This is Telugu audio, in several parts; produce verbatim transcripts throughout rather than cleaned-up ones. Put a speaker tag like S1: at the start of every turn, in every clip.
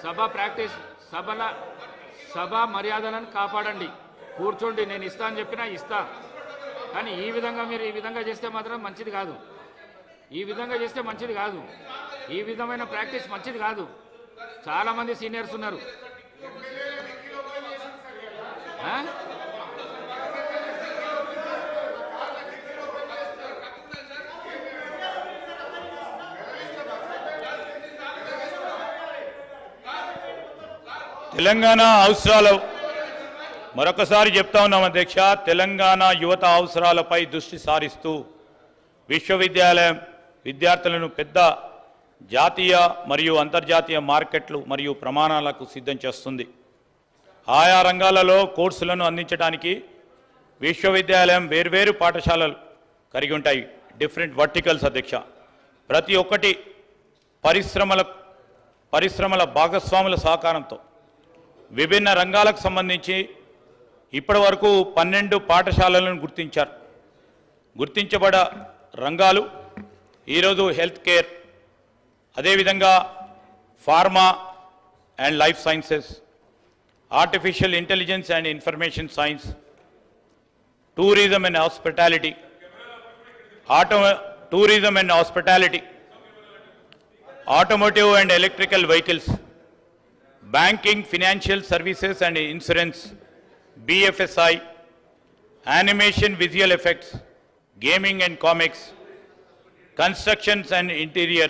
S1: సభ ప్రాక్టీస్ సభల సభ మర్యాదలను కాపాడండి. కూర్చోండి, నేను ఇస్తా అని చెప్పినా ఇస్తా, కానీ ఈ విధంగా మీరు ఈ విధంగా చేస్తే మాత్రం మంచిది కాదు. ఈ విధంగా చేస్తే మంచిది కాదు. ఈ విధమైన ప్రాక్టీస్ మంచిది కాదు. చాలామంది సీనియర్స్ ఉన్నారు.
S2: తెలంగాణ అవసరాలు మరొకసారి చెప్తా ఉన్నాం అధ్యక్ష. తెలంగాణ యువత అవసరాలపై దృష్టి సారిస్తూ విశ్వవిద్యాలయం విద్యార్థులను పెద్ద జాతీయ మరియు అంతర్జాతీయ మార్కెట్లు మరియు ప్రమాణాలకు సిద్ధం చేస్తుంది. ఆయా రంగాలలో కోర్సులను అందించడానికి విశ్వవిద్యాలయం వేర్వేరు పాఠశాలలు కలిగి ఉంటాయి, డిఫరెంట్ వర్టికల్స్ అధ్యక్ష. ప్రతి ఒక్కటి పరిశ్రమల పరిశ్రమల భాగస్వాముల సహకారంతో విభిన్న రంగాలకు సంబంధించి ఇప్పటి వరకు పన్నెండు పాఠశాలలను గుర్తించారు. గుర్తించబడ రంగాలు ఈరోజు హెల్త్ కేర్, అదేవిధంగా pharma and life sciences, artificial intelligence and information science, tourism and hospitality, auto tourism and hospitality, automotive and electrical vehicles, banking, financial services and insurance, B F S I, animation, visual effects, gaming and comics, constructions and interior,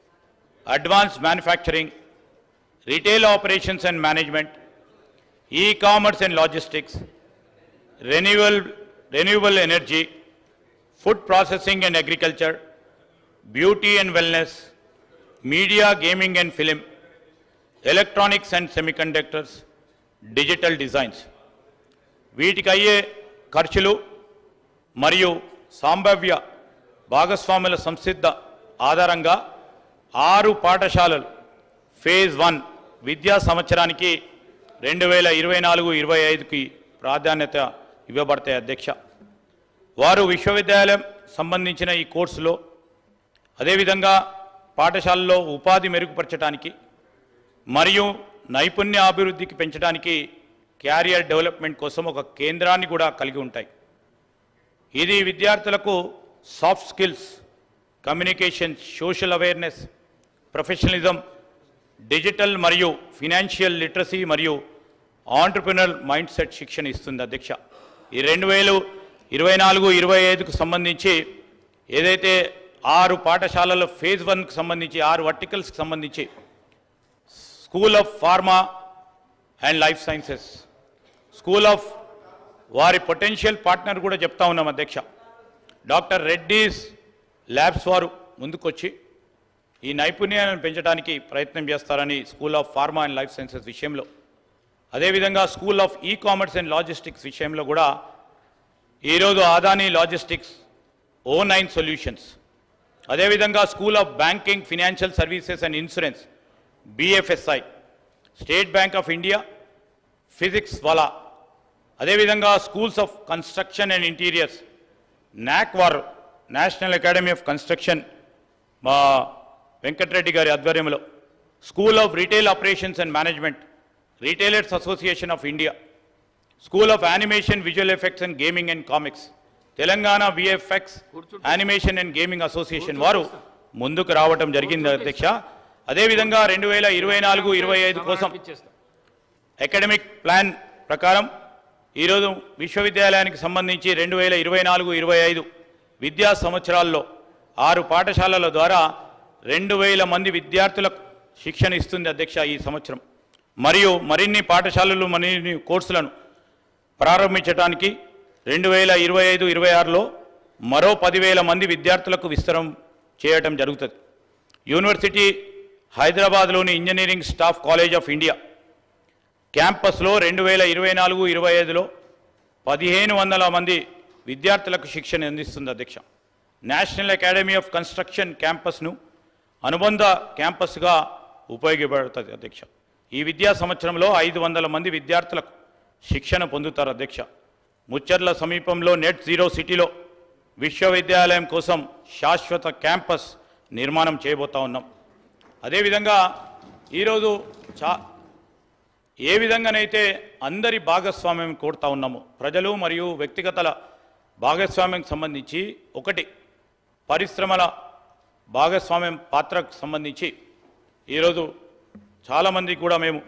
S2: advanced manufacturing, retail operations and management, e-commerce and logistics, renewable, renewable energy, food processing and agriculture, beauty and wellness, media, gaming and film, electronics and semiconductors, digital designs. వీటికి అయ్యే ఖర్చులు మరియు సంభావ్య భాగస్వాముల సంసిద్ధ ఆధారంగా ఆరు పాఠశాలలు ఫేజ్ వన్ విద్యా సంవత్సరానికి రెండు వేల ఇరవై నాలుగు ఇరవై ఐదుకి ప్రాధాన్యత ఇవ్వబడతాయి అధ్యక్ష. వారు విశ్వవిద్యాలయం సంబంధించిన ఈ కోర్సులో అదేవిధంగా పాఠశాలలో ఉపాధి మెరుగుపరచడానికి మరియు నైపుణ్య అభివృద్ధికి పెంచడానికి క్యారియర్ డెవలప్మెంట్ కోసం ఒక కేంద్రాన్ని కూడా కలిగి ఉంటాయి. ఇది విద్యార్థులకు soft skills, communication, social awareness, professionalism, digital మరియు ఫినాన్షియల్ లిటరసీ మరియు ఆంటర్ప్రినర్ మైండ్ సెట్ శిక్షణ ఇస్తుంది అధ్యక్ష. ఈ రెండు వేలు ఇరవై నాలుగు ఇరవై ఐదుకు సంబంధించి ఏదైతే ఆరు పాఠశాలల ఫేజ్ వన్కి సంబంధించి ఆరు వర్టికల్స్కి సంబంధించి school of pharma and life sciences, school of వారి పొటెన్షియల్ పార్ట్నర్ కూడా చెప్తా ఉన్నాం అధ్యక్ష. డాక్టర్ రెడ్డీస్ ల్యాబ్స్ వారు ముందుకొచ్చి ఈ నైపుణ్యాలను పెంచడానికి ప్రయత్నం చేస్తారని school of pharma and life sciences విషయంలో, అదేవిధంగా school of e commerce and logistics విషయంలో కూడా ఈరోజు Adani logistics, o nine solutions, అదేవిధంగా school of banking, financial services and insurance, B F S I, State Bank of India, Physics Wallah, అదేవిధంగా schools of construction and interiors, NAC వారు నేషనల్ అకాడమీ ఆఫ్ కన్స్ట్రక్షన్ మా వెంకటరెడ్డి గారి ఆధ్వర్యంలో, school of retail operations and management, retailers association of India, school of animation, visual effects and gaming and comics, Telangana VFX animation and gaming association వారు ముందుకు రావడం జరిగింది అధ్యక్ష. అదేవిధంగా రెండు వేల ఇరవై నాలుగు ఇరవై ఐదు కోసం అకాడమిక్ ప్లాన్ ప్రకారం ఈరోజు విశ్వవిద్యాలయానికి సంబంధించి రెండు వేల ఇరవై నాలుగు ఇరవై ఐదు విద్యా సంవత్సరాల్లో ఆరు పాఠశాలల ద్వారా రెండు వేల మంది విద్యార్థులకు శిక్షణ ఇస్తుంది అధ్యక్ష ఈ సంవత్సరం. మరియు మరిన్ని పాఠశాలలు మరిన్ని కోర్సులను ప్రారంభించడానికి రెండు వేల ఇరవై ఐదు ఇరవై ఆరులో మరో పదివేల మంది విద్యార్థులకు విస్తరం చేయటం జరుగుతుంది. యూనివర్సిటీ హైదరాబాద్లోని engineering staff college of India క్యాంపస్లో రెండు వేల ఇరవై నాలుగు ఇరవై ఐదులో పదిహేను వందల మంది విద్యార్థులకు శిక్షణ అందిస్తుంది అధ్యక్ష. నేషనల్ అకాడమీ ఆఫ్ కన్స్ట్రక్షన్ క్యాంపస్ను అనుబంధ క్యాంపస్గా ఉపయోగపడుతుంది అధ్యక్ష. ఈ విద్యా సంవత్సరంలో ఐదు వందల మంది విద్యార్థులకు శిక్షణ పొందుతారు అధ్యక్ష. ముచ్చర్ల సమీపంలో నెట్ జీరో సిటీలో విశ్వవిద్యాలయం కోసం శాశ్వత క్యాంపస్ నిర్మాణం చేయబోతా ఉన్నాం. అదేవిధంగా ఈరోజు చా ఏ విధంగానైతే అందరి భాగస్వామ్యం కోరుతా ఉన్నామో ప్రజలు మరియు వ్యక్తిగతల భాగస్వామ్యం సంబంధించి ఒకటి పరిశ్రమల భాగస్వామ్యం పాత్రకు సంబంధించి ఈరోజు చాలామందికి కూడా మేము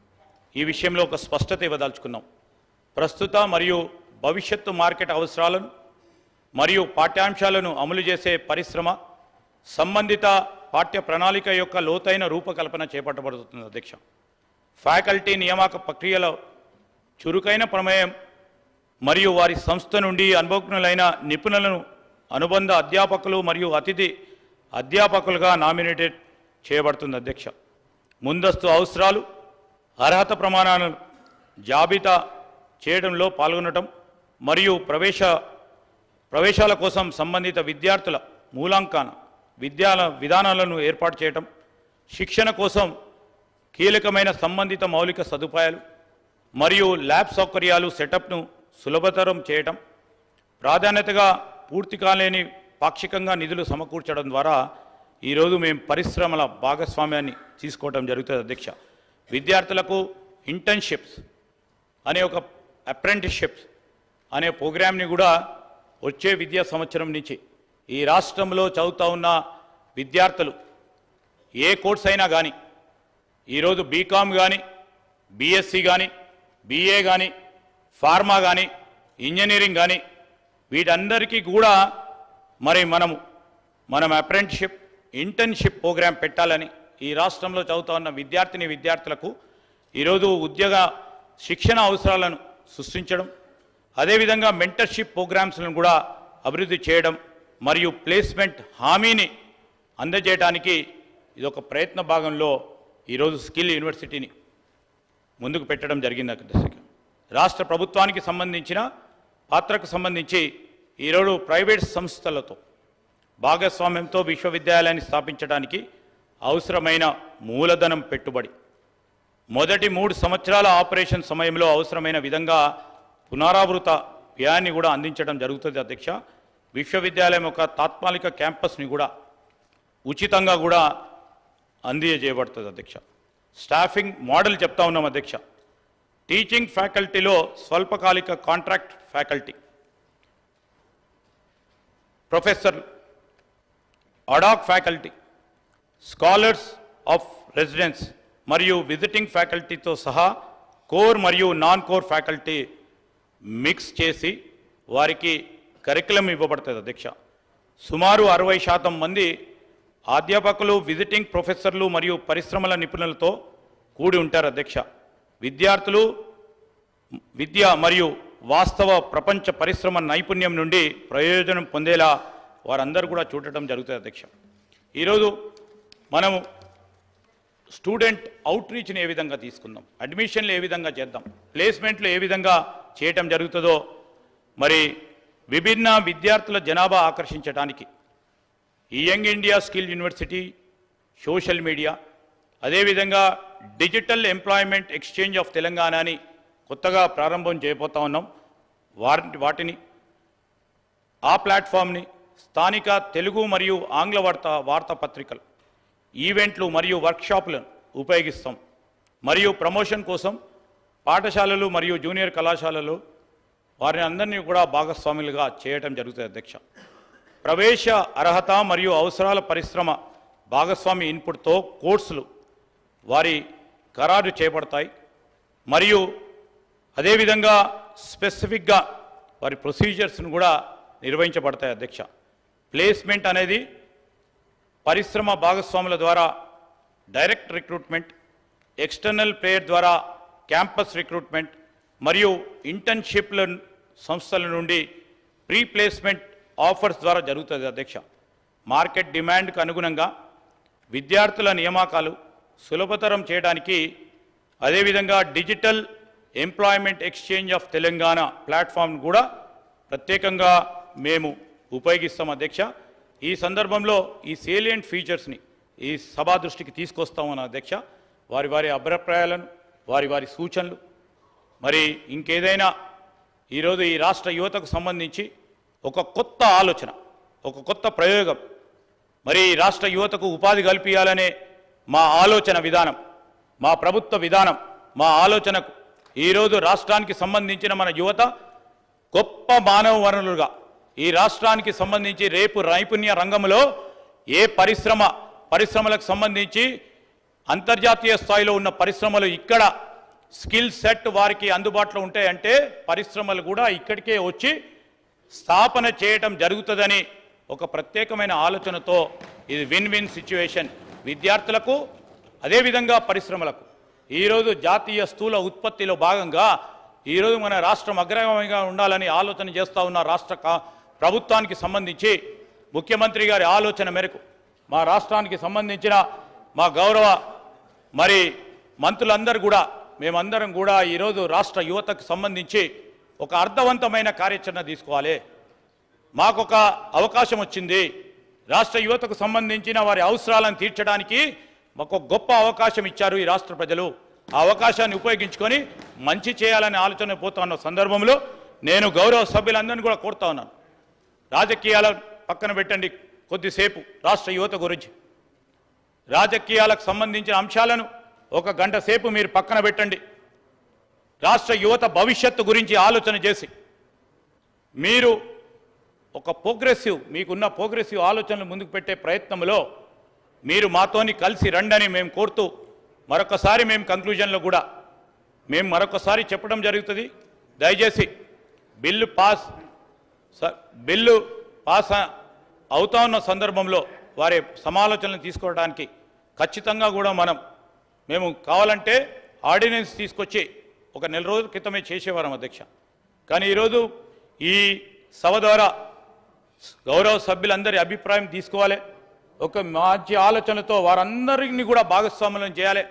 S2: ఈ విషయంలో ఒక స్పష్టత ఇవ్వదలుచుకున్నాం. ప్రస్తుత మరియు భవిష్యత్తు మార్కెట్ అవసరాలను మరియు పాఠ్యాంశాలను అమలు చేసే పరిశ్రమ సంబంధిత పాఠ్య ప్రణాళిక యొక్క లోతైన రూపకల్పన చేపట్టబడుతుంది అధ్యక్ష. ఫ్యాకల్టీ నియామక ప్రక్రియలో చురుకైన ప్రమేయం మరియు వారి సంస్థ నుండి అనుభవజ్ఞులైన నిపుణులను అనుబంధ అధ్యాపకులు మరియు అతిథి అధ్యాపకులుగా నామినేటెడ్ చేయబడుతుంది అధ్యక్ష. ముందస్తు అవసరాలు అర్హత ప్రమాణాలను జాబితా చేయడంలో పాల్గొనడం మరియు ప్రవేశ ప్రవేశాల కోసం సంబంధిత విద్యార్థుల మూలాంకన విద్యా విధానాలను ఏర్పాటు చేయటం, శిక్షణ కోసం కీలకమైన సంబంధిత మౌలిక సదుపాయాలు మరియు ల్యాబ్ సౌకర్యాలు సెటప్ను సులభతరం చేయటం, ప్రాధాన్యతగా పూర్తి కాలేని పాక్షికంగా నిధులు సమకూర్చడం ద్వారా ఈరోజు మేము పరిశ్రమల భాగస్వామ్యాన్ని తీసుకోవడం జరుగుతుంది అధ్యక్ష. విద్యార్థులకు ఇంటర్న్షిప్స్ అనే ఒక అప్రెంటిస్షిప్స్ అనే ప్రోగ్రామ్ని కూడా వచ్చే విద్యా సంవత్సరం నుంచి ఈ రాష్ట్రంలో చదువుతూ ఉన్న విద్యార్థులు ఏ కోర్స్ అయినా కానీ ఈరోజు బీకామ్ కానీ బీఎస్సీ కానీ బీఏ కానీ ఫార్మా కానీ ఇంజనీరింగ్ కానీ వీటందరికీ కూడా మరి మనము మనం అప్రెంటిస్షిప్ ఇంటర్న్షిప్ ప్రోగ్రాం పెట్టాలని ఈ రాష్ట్రంలో చదువుతూ ఉన్న విద్యార్థిని విద్యార్థులకు ఈరోజు ఉద్యోగ శిక్షణ అవసరాలను సృష్టించడం, అదేవిధంగా మెంటర్షిప్ ప్రోగ్రామ్స్లను కూడా అభివృద్ధి చేయడం మరియు ప్లేస్మెంట్ హామీని అందజేయడానికి ఇది ఒక ప్రయత్న భాగంలో ఈరోజు స్కిల్ యూనివర్సిటీని ముందుకు పెట్టడం జరిగింది అధ్యక్ష. రాష్ట్ర ప్రభుత్వానికి సంబంధించిన పాత్రకు సంబంధించి ఈరోజు ప్రైవేట్ సంస్థలతో భాగస్వామ్యంతో విశ్వవిద్యాలయాన్ని స్థాపించడానికి అవసరమైన మూలధనం పెట్టుబడి మొదటి మూడు సంవత్సరాల ఆపరేషన్ సమయంలో అవసరమైన విధంగా పునరావృత వ్యయాన్ని కూడా అందించడం జరుగుతుంది అధ్యక్ష. విశ్వవిద్యాలయం యొక్క తాత్కాలిక క్యాంపస్ని కూడా ఉచితంగా కూడా అందజేయబడుతుంది అధ్యక్ష. స్టాఫింగ్ మోడల్ చెప్తా ఉన్నాం అధ్యక్ష. టీచింగ్ ఫ్యాకల్టీలో స్వల్పకాలిక contract faculty, professor, ad hoc faculty, scholars of residence మరియు విజిటింగ్ ఫ్యాకల్టీతో సహా కోర్ మరియు నాన్ కోర్ ఫ్యాకల్టీ మిక్స్ చేసి వారికి కరికులం ఇవ్వబడుతుంది అధ్యక్ష. సుమారు అరవై శాతం మంది అధ్యాపకులు, విజిటింగ్ ప్రొఫెసర్లు మరియు పరిశ్రమల నిపుణులతో కూడి ఉంటారు అధ్యక్ష. విద్యార్థులు విద్య మరియు వాస్తవ ప్రపంచ పరిశ్రమ నైపుణ్యం నుండి ప్రయోజనం పొందేలా వారందరూ కూడా చూడటం జరుగుతుంది అధ్యక్ష. ఈరోజు మనము స్టూడెంట్ అవుట్రీచ్ని ఏ విధంగా తీసుకుందాం, అడ్మిషన్లు ఏ విధంగా చేద్దాం, ప్లేస్మెంట్లు ఏ విధంగా చేయటం జరుగుతుందో మరి విభిన్న విద్యార్థుల జనాభా ఆకర్షించడానికి ఈ young India skill university, social media, అదేవిధంగా డిజిటల్ ఎంప్లాయ్మెంట్ ఎక్స్చేంజ్ ఆఫ్ తెలంగాణని కొత్తగా ప్రారంభం చేయబోతా ఉన్నాం. వాటి వాటిని ఆ ప్లాట్ఫామ్ని స్థానిక తెలుగు మరియు ఆంగ్ల వార్తా వార్తాపత్రికలు, ఈవెంట్లు మరియు వర్క్షాపులను ఉపయోగిస్తాం. మరియు ప్రమోషన్ కోసం పాఠశాలలు మరియు జూనియర్ కళాశాలలు వారిని అందరినీ కూడా భాగస్వాములుగా చేయటం జరుగుతుంది అధ్యక్ష. ప్రవేశ అర్హత మరియు అవసరాల పరిశ్రమ భాగస్వామి ఇన్పుట్తో కోర్సులు వారి ఖరారు చేయబడతాయి మరియు అదేవిధంగా స్పెసిఫిక్గా వారి ప్రొసీజర్స్ను కూడా నిర్వహించబడతాయి అధ్యక్ష. ప్లేస్మెంట్ అనేది పరిశ్రమ భాగస్వాముల ద్వారా డైరెక్ట్ రిక్రూట్మెంట్, ఎక్స్టర్నల్ ప్లేయర్ ద్వారా క్యాంపస్ రిక్రూట్మెంట్ మరియు ఇంటర్న్షిప్ల సంస్థల నుండి ప్రీ ప్లేస్మెంట్ ఆఫర్స్ ద్వారా జరుగుతుంది అధ్యక్ష. మార్కెట్ డిమాండ్కు అనుగుణంగా విద్యార్థుల నియామకాలు సులభతరం చేయడానికి అదేవిధంగా digital employment exchange of Telangana platform కూడా ప్రత్యేకంగా మేము ఉపయోగిస్తాం అధ్యక్ష. ఈ సందర్భంలో ఈ సేలియంట్ ఫీచర్స్ని ఈ సభా దృష్టికి తీసుకొస్తామన్న అధ్యక్ష. వారి వారి అభిప్రాయాలను, వారి వారి సూచనలు, మరి ఇంకేదైనా ఈరోజు ఈ రాష్ట్ర యువతకు సంబంధించి ఒక కొత్త ఆలోచన, ఒక కొత్త ప్రయోగం, మరి రాష్ట్ర యువతకు ఉపాధి కల్పించాలనే మా ఆలోచన విధానం మా ప్రభుత్వ విధానం, మా ఆలోచనకు ఈరోజు రాష్ట్రానికి సంబంధించిన మన యువత గొప్ప మానవ వనరులుగా ఈ రాష్ట్రానికి సంబంధించి రేపు నైపుణ్య రంగంలో ఏ పరిశ్రమ పరిశ్రమలకు సంబంధించి అంతర్జాతీయ స్థాయిలో ఉన్న పరిశ్రమలు ఇక్కడ స్కిల్ సెట్ వారికి అందుబాటులో ఉంటాయంటే పరిశ్రమలు కూడా ఇక్కడికే వచ్చి స్థాపన చేయటం జరుగుతుందని ఒక ప్రత్యేకమైన ఆలోచనతో ఇది విన్ విన్ సిచ్యువేషన్ విద్యార్థులకు అదేవిధంగా పరిశ్రమలకు. ఈరోజు జాతీయ స్థూల ఉత్పత్తిలో భాగంగా ఈరోజు మన రాష్ట్రం అగ్రగామిగా ఉండాలని ఆలోచన చేస్తూ ఉన్న రాష్ట్ర ప్రభుత్వానికి సంబంధించి ముఖ్యమంత్రి గారి ఆలోచన మేరకు మా రాష్ట్రానికి సంబంధించిన మా గౌరవ మరి మంత్రులందరూ కూడా మేమందరం కూడా ఈరోజు రాష్ట్ర యువతకు సంబంధించి ఒక అర్థవంతమైన కార్యాచరణ తీసుకోవాలి. మాకొక అవకాశం వచ్చింది, రాష్ట్ర యువతకు సంబంధించిన వారి అవసరాలను తీర్చడానికి మాకు గొప్ప అవకాశం ఇచ్చారు ఈ రాష్ట్ర ప్రజలు. ఆ అవకాశాన్ని ఉపయోగించుకొని మంచి చేయాలనే ఆలోచన పోతా ఉన్న సందర్భంలో నేను గౌరవ సభ్యులందరినీ కూడా కోరుతా ఉన్నాను, రాజకీయాల పక్కన పెట్టండి కొద్దిసేపు, రాష్ట్ర యువత గురించి రాజకీయాలకు సంబంధించిన అంశాలను ఒక గంట సేపు మీరు పక్కన పెట్టండి. రాష్ట్ర యువత భవిష్యత్తు గురించి ఆలోచన చేసి మీరు ఒక ప్రోగ్రెసివ్ మీకున్న ప్రోగ్రెసివ్ ఆలోచనలు ముందుకు పెట్టే ప్రయత్నంలో మీరు మాతోని కలిసి రండని మేము కోరుతూ మరొకసారి మేము కంక్లూజన్లో కూడా మేము మరొకసారి చెప్పడం జరుగుతుంది. దయచేసి బిల్లు పాస్ బిల్లు పాస్ అవుతా ఉన్న సందర్భంలో వారి సమాలోచనలు తీసుకోవడానికి ఖచ్చితంగా కూడా మనం మేము కావాలంటే ఆర్డినెన్స్ తీసుకొచ్చి ఒక నెల రోజుల క్రితమే చేసేవారం అధ్యక్ష. కానీ ఈరోజు ఈ సభ ద్వారా గౌరవ సభ్యులందరి అభిప్రాయం తీసుకోవాలి, ఒక మంచి ఆలోచనతో వారందరినీ కూడా భాగస్వాములను చేయాలి.